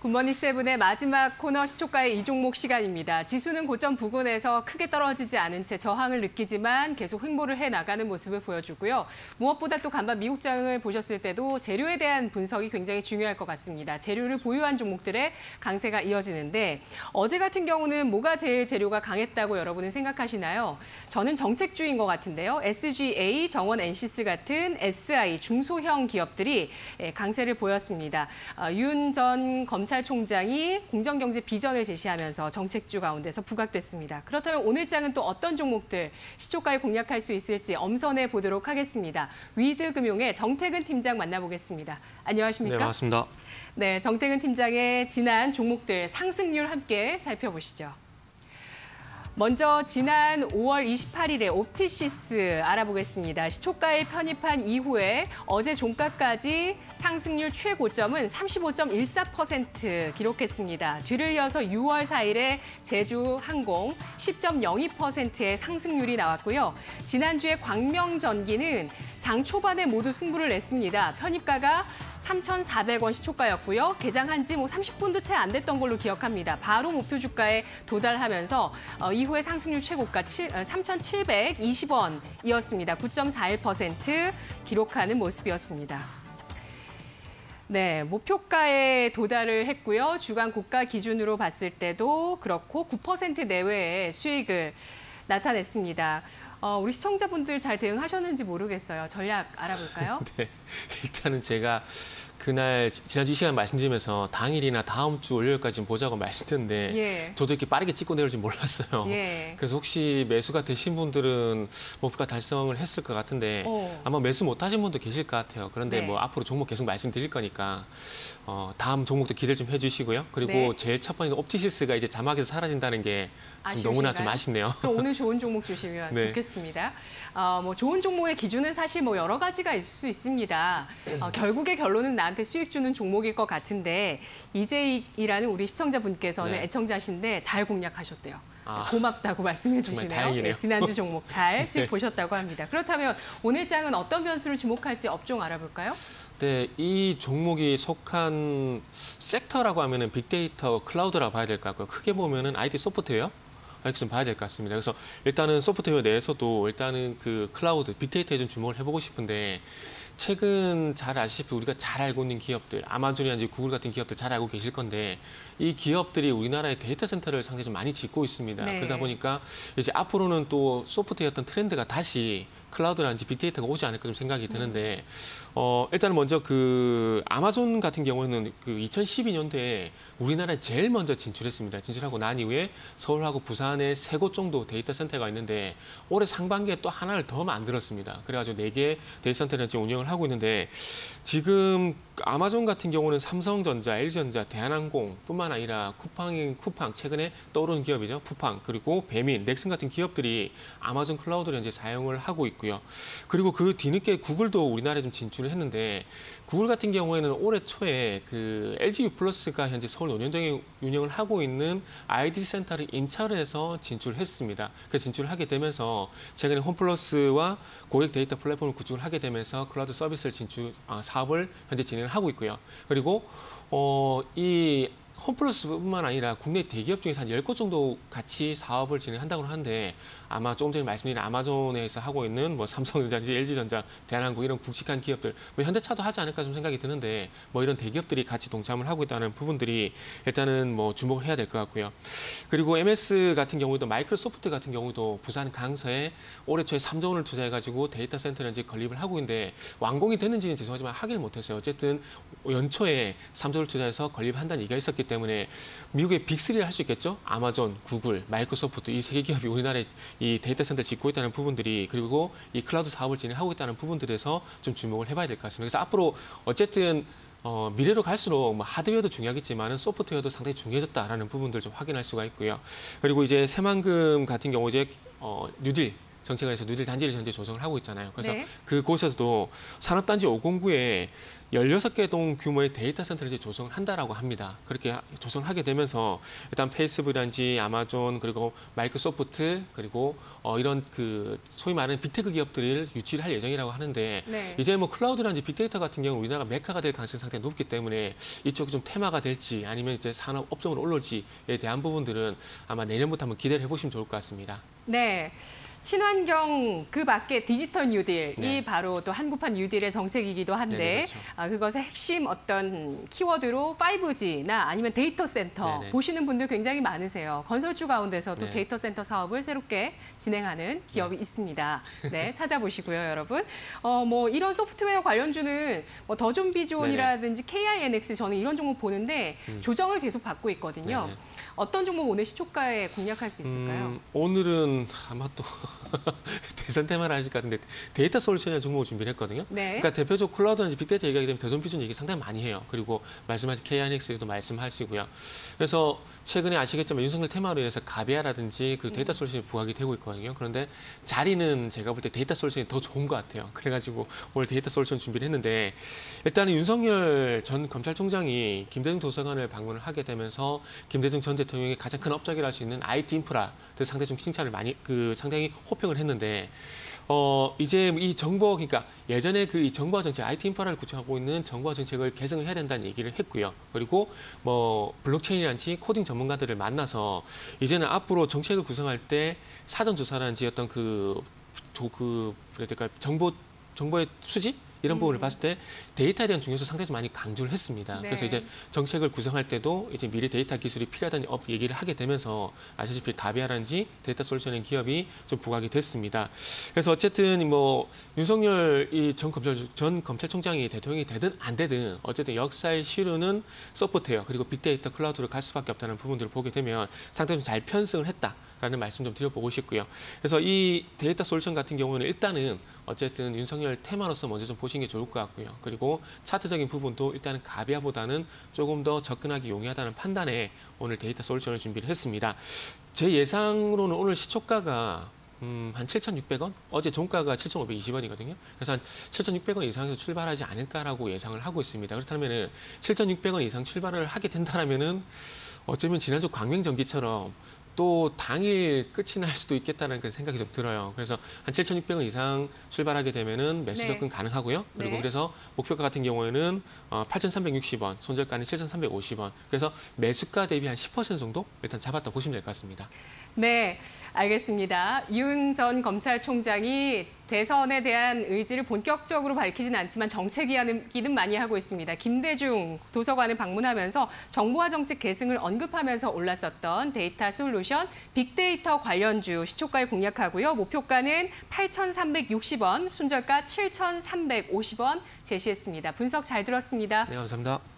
굿모닝 세븐의 마지막 코너 시초가의 이종목 시간입니다. 지수는 고점 부근에서 크게 떨어지지 않은 채 저항을 느끼지만 계속 횡보를 해나가는 모습을 보여주고요. 무엇보다 또 간밤 미국장을 보셨을 때도 재료에 대한 분석이 굉장히 중요할 것 같습니다. 재료를 보유한 종목들의 강세가 이어지는데 어제 같은 경우는 뭐가 제일 재료가 강했다고 여러분은 생각하시나요? 저는 정책주인 것 같은데요. SGA, 정원 엔시스 같은 SI, 중소형 기업들이 강세를 보였습니다. 윤 전 검찰총장이 공정경제 비전을 제시하면서 정책주 가운데서 부각됐습니다. 그렇다면 오늘 장은 또 어떤 종목들 시초가에 공략할 수 있을지 엄선해 보도록 하겠습니다. 위드금융의 정태근 팀장 만나보겠습니다. 안녕하십니까? 네, 반갑습니다. 네, 정태근 팀장의 지난 종목들 상승률 함께 살펴보시죠. 먼저 지난 5월 28일에 옵티시스 알아보겠습니다. 시초가에 편입한 이후에 어제 종가까지 상승률 최고점은 35.14% 기록했습니다. 뒤를 이어서 6월 4일에 제주항공 10.02%의 상승률이 나왔고요. 지난주에 광명전기는 장 초반에 모두 승부를 냈습니다. 편입가가 3,400원 시초가였고요. 개장한 지 30분도 채 안 됐던 걸로 기억합니다. 바로 목표 주가에 도달하면서 이후에 상승률 최고가 3,720원이었습니다. 9.41% 기록하는 모습이었습니다. 네, 목표가에 도달을 했고요. 주간 고가 기준으로 봤을 때도 그렇고 9% 내외의 수익을 나타냈습니다. 우리 시청자분들 잘 대응하셨는지 모르겠어요. 전략 알아볼까요? 네, 일단은 제가 그날 지난주 이 시간 말씀드리면서 당일이나 다음 주 월요일까지 보자고 말씀드렸는데 예. 저도 이렇게 빠르게 찍고 내려올 줄 몰랐어요. 예. 그래서 혹시 매수가 되신 분들은 목표가 달성을 했을 것 같은데 아마 매수 못 하신 분도 계실 것 같아요. 그런데 네. 뭐 앞으로 종목 계속 말씀드릴 거니까 다음 종목도 기대를 좀 해주시고요. 그리고 네. 제일 첫 번째 옵티시스가 이제 자막에서 사라진다는 게 좀 너무나 좀 아쉽네요. 그럼 오늘 좋은 종목 주시면 네. 좋겠습니다. 뭐 좋은 종목의 기준은 사실 뭐 여러 가지가 있을 수 있습니다. 결국의 결론은 나한테 수익 주는 종목일 것 같은데 이재익이라는 우리 시청자분께서는 네. 애청자신데 잘 공략하셨대요. 고맙다고 말씀해 주시네요. 다행이네요. 네, 지난주 종목 잘 수익 네. 보셨다고 합니다. 그렇다면 오늘 장은 어떤 변수를 주목할지 업종 알아볼까요? 네, 이 종목이 속한 섹터라고 하면은 빅데이터, 클라우드라고 봐야 될 것 같고요. 크게 보면은 IT 소프트웨어 이렇게 좀 봐야 될 것 같습니다. 그래서 일단은 소프트웨어 내에서도 일단은 그 클라우드, 빅데이터에 좀 주목을 해보고 싶은데 최근 잘 아시다시피 우리가 잘 알고 있는 기업들, 아마존이나 구글 같은 기업들 잘 알고 계실 건데 이 기업들이 우리나라의 데이터 센터를 상당히 좀 많이 짓고 있습니다. 네. 그러다 보니까 이제 앞으로는 또 소프트웨어 어떤 트렌드가 다시 클라우드라든지 빅데이터가 오지 않을까 좀 생각이 드는데 일단은 먼저 그 아마존 같은 경우는 그 2012년도에 우리나라에 제일 먼저 진출했습니다. 진출하고 난 이후에 서울하고 부산에 3곳 정도 데이터 센터가 있는데 올해 상반기에 또 하나를 더 만들었습니다. 그래가지고 4개 데이터 센터를 지금 운영을 하고 있는데 지금 아마존 같은 경우는 삼성전자, LG전자, 대한항공뿐만 아니라 쿠팡 최근에 떠오르는 기업이죠. 쿠팡 그리고 배민, 넥슨 같은 기업들이 아마존 클라우드를 현재 사용을 하고 있고요. 그리고 그 뒤늦게 구글도 우리나라에 좀 진출을 했는데 구글 같은 경우에는 올해 초에 그 LG U+가 현재 서울 논현동에 운영을 하고 있는 IDC 센터를 임차를 해서 진출했습니다. 그래서 진출을 하게 되면서 최근에 홈플러스와 고객 데이터 플랫폼을 구축을 하게 되면서 클라우드 서비스를 사업을 현재 진행을 하고 있고요. 그리고 이 홈플러스뿐만 아니라 국내 대기업 중에서 한 10곳 정도 같이 사업을 진행한다고 하는데 아마 조금 전에 말씀드린 아마존에서 하고 있는 뭐 삼성전자인지 LG전자, 대한항공 이런 굵직한 기업들, 뭐 현대차도 하지 않을까 좀 생각이 드는데 뭐 이런 대기업들이 같이 동참을 하고 있다는 부분들이 일단은 뭐 주목을 해야 될 것 같고요. 그리고 MS 같은 경우도 마이크로소프트 같은 경우도 부산 강서에 올해 초에 3조 원을 투자해가지고 데이터 센터를 이제 건립을 하고 있는데 완공이 됐는지는 죄송하지만 하기를 못했어요. 어쨌든 연초에 3조를 투자해서 건립한다는 얘기가 있었기 때문에 미국의 빅3를 할 수 있겠죠. 아마존, 구글, 마이크로소프트 이 3개 기업이 우리나라에 이 데이터 센터를 짓고 있다는 부분들이 그리고 이 클라우드 사업을 진행하고 있다는 부분들에서 좀 주목을 해봐야 될 것 같습니다. 그래서 앞으로 어쨌든 미래로 갈수록 뭐 하드웨어도 중요하겠지만 소프트웨어도 상당히 중요해졌다라는 부분들을 좀 확인할 수가 있고요. 그리고 이제 새만금 같은 경우 이제 뉴딜 정책을 해서 뉴딜 단지를 현재 조성을 하고 있잖아요. 그래서 네. 그곳에서도 산업단지 509에 16개 동 규모의 데이터 센터를 이제 조성한다라고 합니다. 그렇게 조성하게 되면서 일단 페이스북이란지 아마존 그리고 마이크로소프트 그리고 이런 그 소위 말하는 빅테크 기업들을 유치를 할 예정이라고 하는데 네. 이제 뭐 클라우드란지 빅데이터 같은 경우는 우리나라가 메카가 될 가능성이 상당히 높기 때문에 이쪽이 좀 테마가 될지 아니면 이제 산업 업종으로 올라올지에 대한 부분들은 아마 내년부터 한번 기대를 해보시면 좋을 것 같습니다. 네. 친환경 그 밖에 디지털 뉴딜, 네. 이 바로 또 한국판 뉴딜의 정책이기도 한데 네네, 그렇죠. 그것의 핵심 어떤 키워드로 5G나 아니면 데이터 센터 네네. 보시는 분들 굉장히 많으세요. 건설주 가운데서도 네. 데이터 센터 사업을 새롭게 진행하는 기업이 있습니다. 네, 찾아보시고요, 여러분. 뭐 이런 소프트웨어 관련주는 뭐 더존비존이라든지 KINX 저는 이런 종목 보는데 조정을 계속 받고 있거든요. 네네. 어떤 종목 오늘 시초가에 공략할 수 있을까요? 오늘은 아마 또 대선 테마를 하실 것 같은데 데이터 솔루션이라는 종목을 준비를 했거든요. 네. 그러니까 대표적으로 클라우드나 빅데이터 얘기하게 되면 대존비존 얘기 상당히 많이 해요. 그리고 말씀하신 KINX도 말씀하시고요. 그래서 최근에 아시겠지만 윤석열 테마로 인해서 가비아라든지 그리고 데이터 솔루션이 부각이 되고 있거든요. 그런데 자리는 제가 볼 때 데이터 솔루션이 더 좋은 것 같아요. 그래가지고 오늘 데이터 솔루션 준비를 했는데 일단은 윤석열 전 검찰총장이 김대중 도서관을 방문을 하게 되면서 김대중 전 대통령의 가장 큰 업적이라 할 수 있는 IT 인프라 상당히 좀 칭찬을 많이 상당히 호평을 했는데 이제 이 정보 그러니까 예전에 그 이 정보화 정책 IT 인프라를 구축하고 있는 정보화 정책을 개정을 해야 된다는 얘기를 했고요. 그리고 뭐 블록체인이란지 코딩 전문가들을 만나서 이제는 앞으로 정책을 구성할 때 사전 조사라든지 어떤 그러니까 정보의 수집 이런 부분을 봤을 때 데이터에 대한 중요성 상당히 좀 많이 강조를 했습니다. 네. 그래서 이제 정책을 구성할 때도 이제 미래 데이터 기술이 필요하다는 얘기를 하게 되면서 아시다시피 가비아라든지 데이터 솔루션의 기업이 좀 부각이 됐습니다. 그래서 어쨌든 뭐 윤석열 전 검찰총장이 대통령이 되든 안 되든 어쨌든 역사의 시류는 소프트웨어 그리고 빅데이터 클라우드로 갈 수밖에 없다는 부분들을 보게 되면 상당히 좀 잘 편승을 했다라는 말씀 좀 드려보고 싶고요. 그래서 이 데이터 솔루션 같은 경우는 일단은 어쨌든 윤석열 테마로서 먼저 좀 보시는 게 좋을 것 같고요. 그리고 차트적인 부분도 일단은 가비아보다는 조금 더 접근하기 용이하다는 판단에 오늘 데이터 솔루션을 준비를 했습니다. 제 예상으로는 오늘 시초가가 한 7,600원? 어제 종가가 7,520원이거든요. 그래서 한 7,600원 이상에서 출발하지 않을까라고 예상을 하고 있습니다. 그렇다면은 7,600원 이상 출발을 하게 된다면은 어쩌면 지난주 광명전기처럼 또 당일 끝이 날 수도 있겠다는 그 생각이 좀 들어요. 그래서 한 7,600원 이상 출발하게 되면은 매수 네. 접근 가능하고요. 그리고 네. 그래서 목표가 같은 경우에는 8,360원, 손절가는 7,350원. 그래서 매수가 대비 한 10% 정도 일단 잡았다 보시면 될 것 같습니다. 네, 알겠습니다. 윤 전 검찰총장이 대선에 대한 의지를 본격적으로 밝히진 않지만 정책 이야기는 많이 하고 있습니다. 김대중 도서관을 방문하면서 정보화 정책 계승을 언급하면서 올랐었던 데이터 솔루션, 빅데이터 관련주 시초가에 공략하고요. 목표가는 8,360원, 손절가 7,350원 제시했습니다. 분석 잘 들었습니다. 네, 감사합니다.